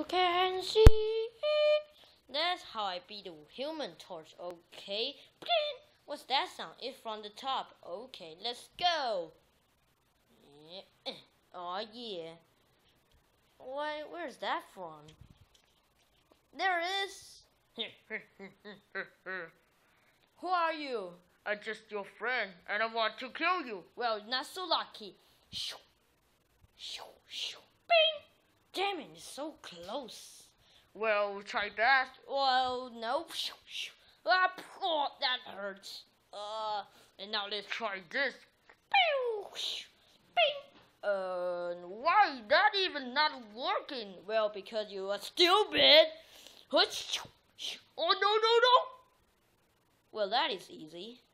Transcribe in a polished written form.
can see. That's how I beat the Human Torch. Okay. What's that sound? It's from the top. Okay, let's go. Oh yeah. Where's that from? There it is. Who are you? I'm just your friend, and I want to kill you. Well, not so lucky. Shoo, shoo, shoo, bing! Damn it, it's so close. Well, try that. Well, no. Shoo, shoo. Ah, oh, that hurts. And now let's try this. Pew, shoo, bing! Why that even not working? Well, because you are stupid. Oh, no, no, no. Well, that is easy.